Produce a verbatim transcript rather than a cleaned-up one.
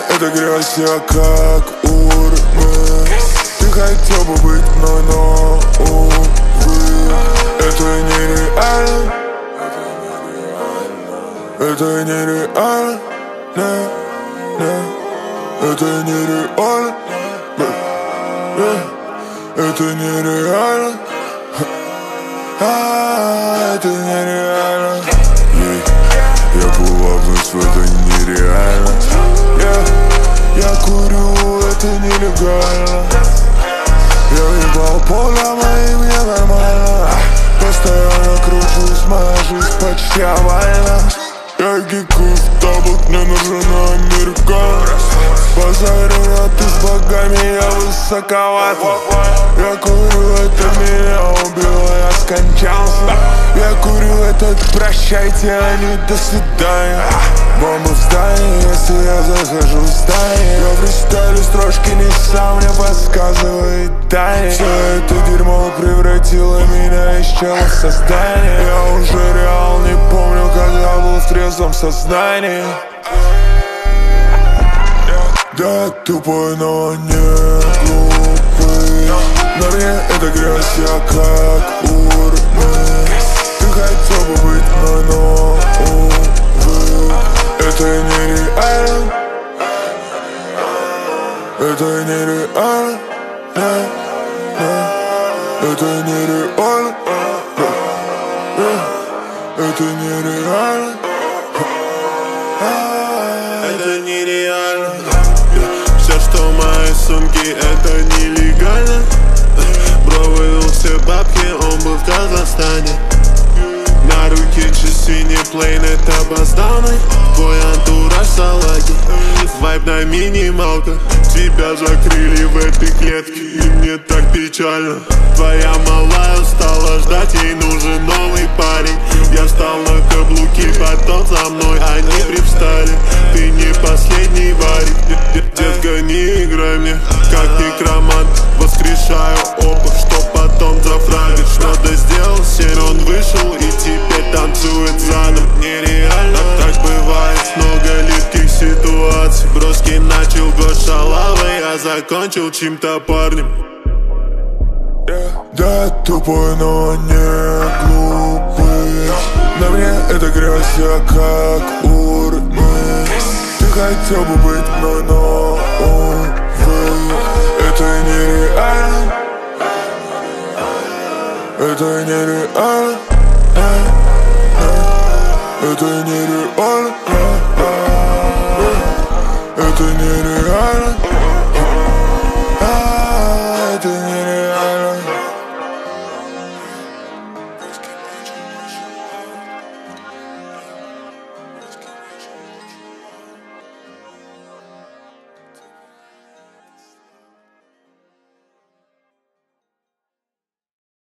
эта грязь, я как урны. Ты хотел бы быть мной, но увы, это нереально. Это нереально, не, не. Это нереально, не, не. Это нереально, а, это нереально. Yeah. Я плаваюсь в это нереально. Yeah. Я курю, это нелегально. Я ебал поля, мои мне нормально. Постоянно кручусь, моя жизнь почти овальна. Я гикую в табак, мне нужна американка. Базарю на ты с богами, я высоковат. Я курю, это меня убило, я скончался. Я курю, этот прощайте, а не до свидания. Бомба в здании, если я захожу в здание. Я фристайлю, строчки не сам, мне подсказывает Таня. Все это дерьмо превратило меня из чела в создание. Я уже реал не помню, когда был в трезвом сознании. Да, тупой, но не глупый. На мне эта грязь, я как урны. Ты хотел бы быть мной, но увы, это нереально. Это нереально, не, не. Это нереально, не, не. Это нереально, это нереально. Все, что в моей сумке, это нелегально. Бро вывел все бабки, он был в Казахстане. На руке часы не плейнет опоздалый. Твой антураж салаги, вайб на минималках. Тебя закрыли в этой клетке, и мне так печально. Твоя малая устала ждать, ей нужен новый парень. Я встал на каблуки, потом за мной они привстали. Ты не последний варик, детка, не играй мне как некромант. Воскрешаю опыт, что потом зафрагишь. Надо сделал семь, он вышел и теперь танцует задом. Нереально, так бывает, много липких ситуаций. Броски начал год шалавой, а закончил чьим-то парнем. Да, тупой, но не глупый. На мне эта грязь, я как урны. Ты хотел бы быть мной, но увы, это нереально. Это нереально, не, не. Это нереально.